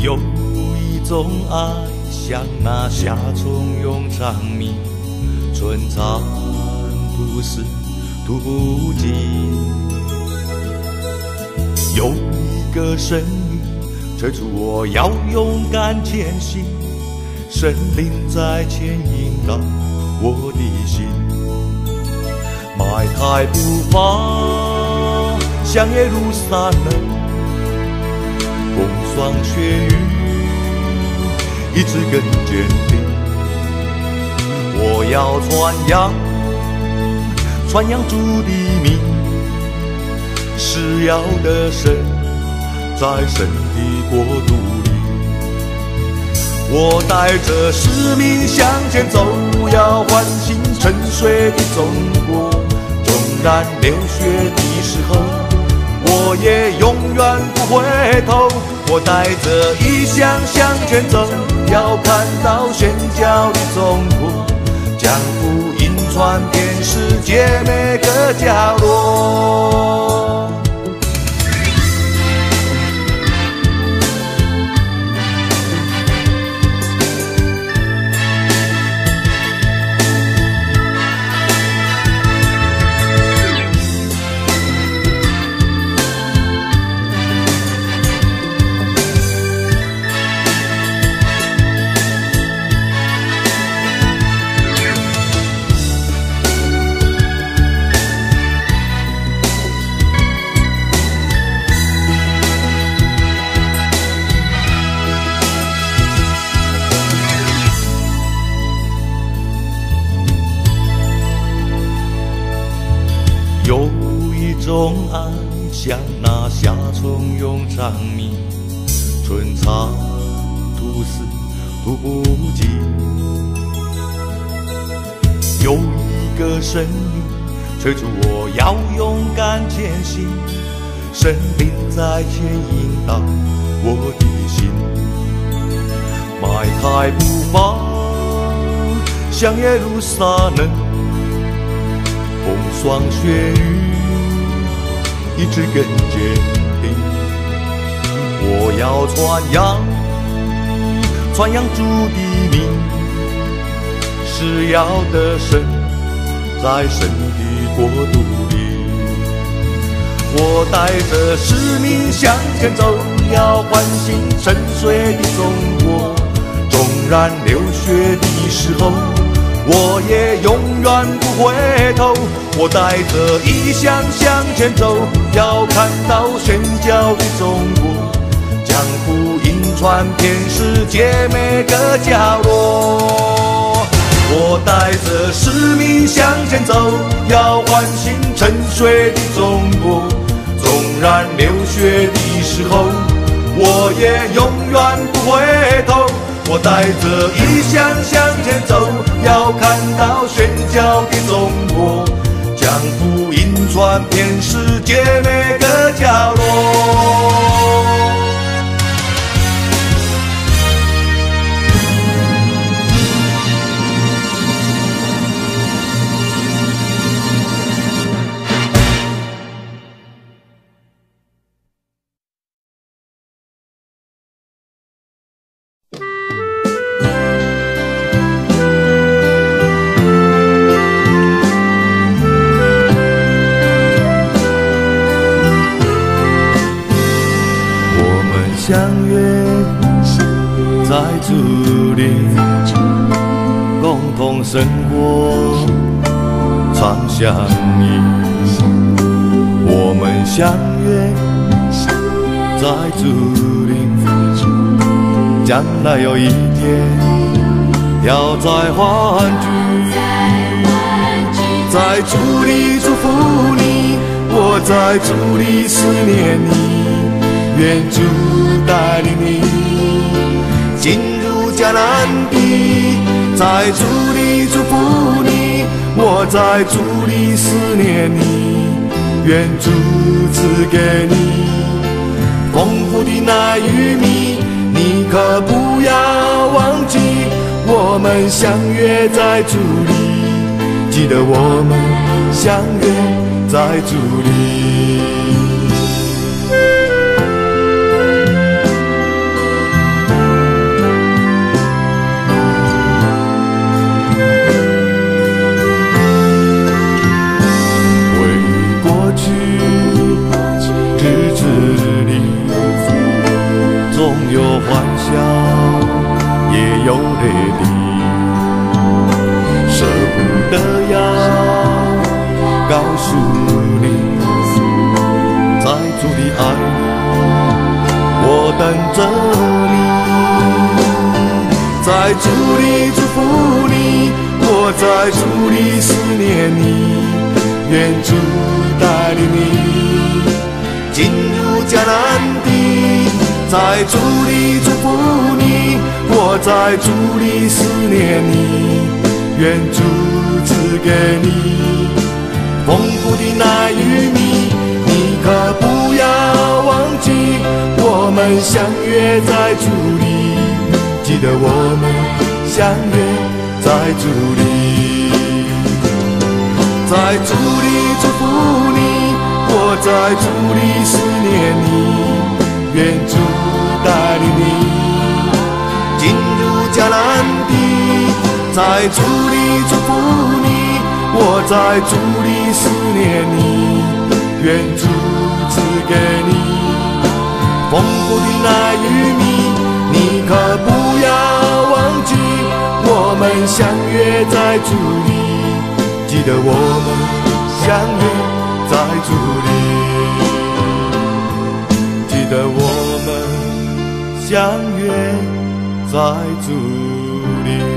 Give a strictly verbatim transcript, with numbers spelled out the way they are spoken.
有一种爱，像那夏虫涌长鸣，春蚕吐丝吐不尽。有一个声音催促我要勇敢前行，神灵在牵引导我的心，迈开步伐向耶路撒冷，风霜雪雨一直更坚定。我要传扬传扬主的名，是要的神在神的国度里。我带着使命向前走，要唤醒沉睡的中国。纵然流血的时候，我也永远不回头。我带着异象向前走，要看到宣教的中国，将福音传遍世界每个角落。有一种爱，像那夏虫涌长鸣，春蚕吐丝吐不尽。有一个声音催促我要勇敢前行，神灵在牵引导我的心，迈开步伐向耶路撒冷，风霜雪雨一直更坚定。我要传扬传扬主的名，是要的神在神的国度里。我带着使命向前走，要唤醒沉睡的中国。纵然流血的时候，我也永远不回头。我带着异象向前走，要看到宣教的中国，将福音传遍世界每个角落。我带着使命向前走，要唤醒沉睡的中国。纵然流血的时候，我也永远不回头。我带着异象向前走，要看到宣教的中国，将福音传遍世界每个角落。相约在主里，共同生活，常相依。我们相约在主里，将来有一天要再欢聚。在主里祝福你，我在主里思念你。愿主带领你进入迦南地，在主里祝福你，我在主里思念你。愿主赐给你丰富的奶与蜜，你可不要忘记，我们相约在主里，记得我们相约在主里。 欢笑，也有泪滴，舍不得要告诉你，在主里爱你，我等着你，在主里祝福你，我在主里思念你，愿主带领你进入迦南地，在主里祝福你，我在主里思念你，愿主赐给你丰富的奶与米，你可不要忘记，我们相约在主里，记得我们相约在主里，在主里祝福你，我在主里思念你，愿主带领你进入迦南地，在主里祝福你，我在主里思念你，愿主赐给你丰富的奶与米，你可不要忘记，我们相约在主里，记得我们相约在主里，记得我们相约在主里。